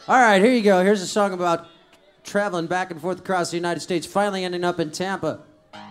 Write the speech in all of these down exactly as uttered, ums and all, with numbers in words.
All right, here you go. Here's a song about traveling back and forth across the United States, finally ending up in Tampa.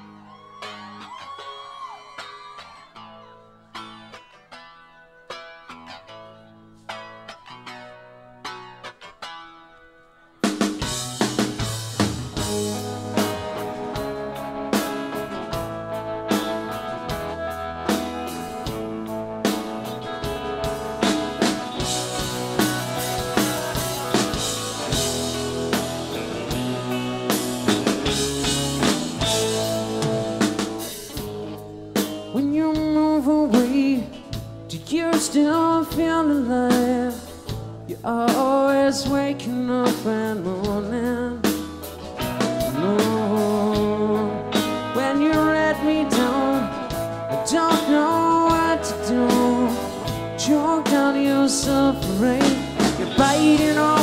When you move away, do you still feel alive? You're always waking up and morning. No, when you let me down, I don't know what to do. Choke down your suffering, you're biting on